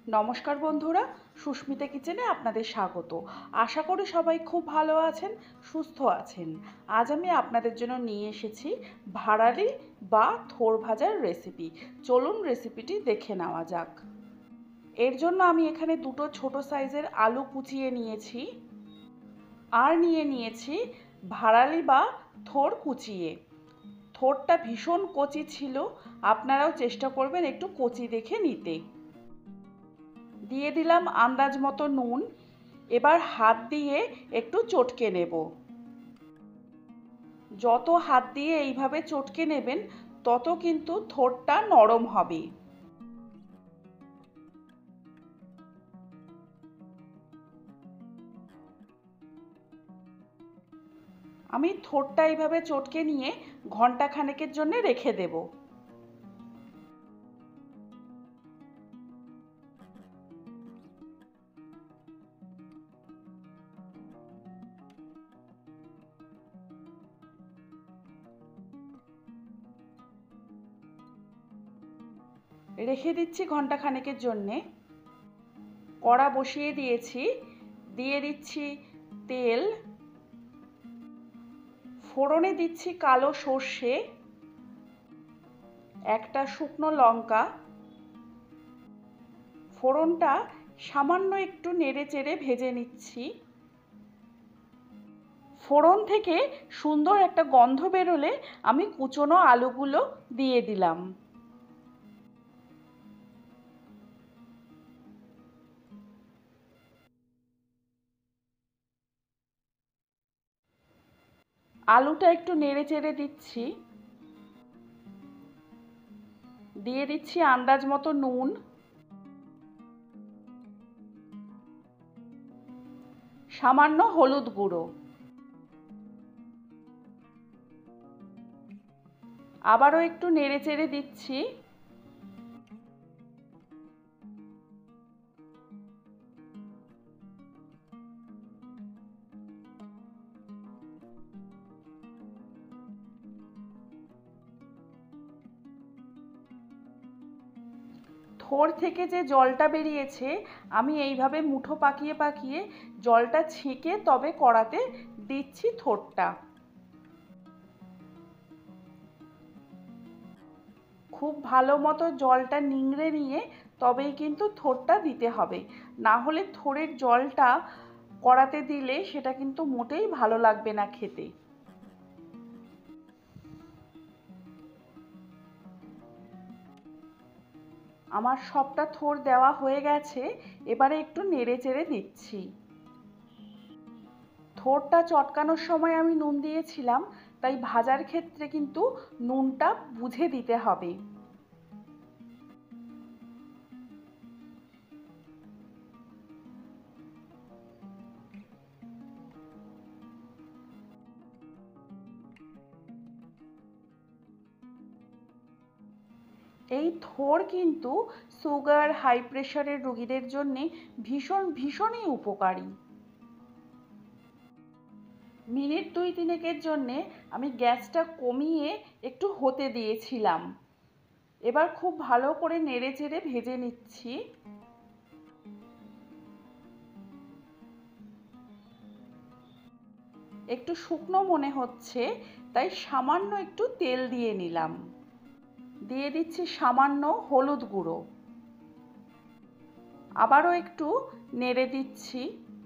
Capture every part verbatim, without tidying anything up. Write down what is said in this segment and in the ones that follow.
নমস্কার বন্ধুরা, সুস্মিতা কিচেনে আপনাদের স্বাগত। আশা করি সবাই খুব ভালো আছেন, সুস্থ আছেন। আজ আমি আপনাদের জন্য নিয়ে এসেছি ভাড়ালি বা থোড় ভাজার রেসিপি। চলুন রেসিপিটি দেখে নেওয়া যাক। এর জন্য আমি এখানে দুটো ছোট সাইজের আলু কুচিয়ে নিয়েছি আর নিয়ে নিয়েছি ভাড়ালি বা থোড় কুচিয়ে। থোড়টা ভীষণ কচি ছিল, আপনারাও চেষ্টা করবেন একটু কচি দেখে নিতে। দিয়ে দিলাম আন্দাজ মতো নুন। এবার হাত দিয়ে একটু চটকে নেব। যত হাত দিয়ে এইভাবে চটকে নেবেন তত কিন্তু থোড়টা নরম হবে। আমি থোড়টা এইভাবে চটকে নিয়ে ঘন্টা খানেকের জন্য রেখে দেব। রেখে দিচ্ছি ঘন্টা খানেকের জন্যে। কড়া বসিয়ে দিয়েছি, দিয়ে দিচ্ছি তেল, ফোড়নে দিচ্ছি কালো সর্ষে, একটা শুকনো লঙ্কা। ফোড়নটা সামান্য একটু নেড়ে চেড়ে ভেজে নিচ্ছি। ফোড়ন থেকে সুন্দর একটা গন্ধ বেরোলে আমি কুচনো আলুগুলো দিয়ে দিলাম। আলুটা একটু নেড়ে চেড়ে দিচ্ছি। দিয়ে দিচ্ছি আন্দাজ মতো নুন, সামান্য হলুদ গুঁড়ো। আবারও একটু নেড়ে চেড়ে দিচ্ছি। থোড় থেকে যে জলটা বেরিয়েছে আমি এইভাবে মুঠো পাকিয়ে পাকিয়ে জলটা ছেঁকে তবে কড়াতে দিচ্ছি থোড়টা। খুব ভালো মতো জলটা নিংড়ে নিয়ে তবেই কিন্তু থোড়টা দিতে হবে, না হলে থোড়ের জলটা কড়াতে দিলে সেটা কিন্তু মোটেই ভালো লাগবে না খেতে। আমার সবটা থোড় দেওয়া হয়ে গেছে, এবারে একটু নেড়ে চেড়ে দিচ্ছি। থোড়টা চটকানোর সময় আমি নুন দিয়েছিলাম, তাই ভাজার ক্ষেত্রে কিন্তু নুনটা বুঝে দিতে হবে। এই থোড় কিন্তু সুগার, হাই প্রেশারের রোগীদের জন্য ভীষণ ভীষণই উপকারী। মিনিট দুই তিনেকের জন্যে আমি গ্যাসটা কমিয়ে একটু হতে দিয়েছিলাম। এবার খুব ভালো করে নেড়ে চেড়ে ভেজে নিচ্ছি। একটু শুকনো মনে হচ্ছে, তাই সামান্য একটু তেল দিয়ে নিলাম। দিয়ে দিচ্ছি সামান্য হলুদ গুঁড়ো। আবারও একটু নেড়ে দিচ্ছি।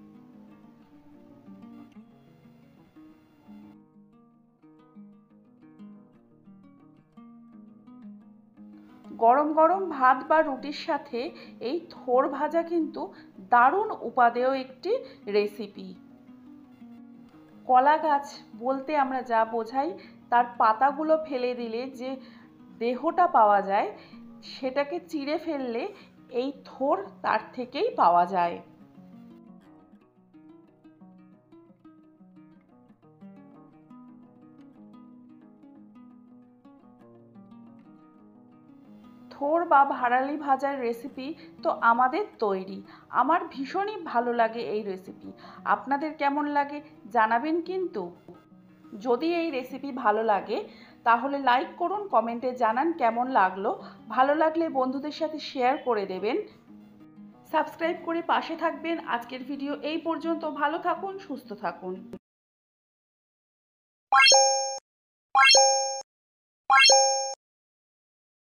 গরম গরম ভাত বা রুটির সাথে এই থোড় ভাজা কিন্তু দারুণ উপাদেয় একটি রেসিপি। কলা গাছ বলতে আমরা যা বোঝাই, তার পাতাগুলো ফেলে দিলে যে দেহটা পাওয়া যায় সেটাকে চিড়ে ফেললে এই থোড় তার থেকেই পাওয়া যায়। থোড় বা ভাড়ালি ভাজার রেসিপি তো আমাদের তৈরি। আমার ভীষণই ভালো লাগে এই রেসিপি। আপনাদের কেমন লাগে জানাবেন কিন্তু। যদি এই রেসিপি ভালো লাগে তাহলে লাইক করুন, কমেন্টে জানান কেমন লাগলো। ভালো লাগলে বন্ধুদের সাথে শেয়ার করে দেবেন। সাবস্ক্রাইব করে পাশে থাকবেন। আজকের ভিডিও এই পর্যন্ত। ভালো থাকুন, সুস্থ থাকুন।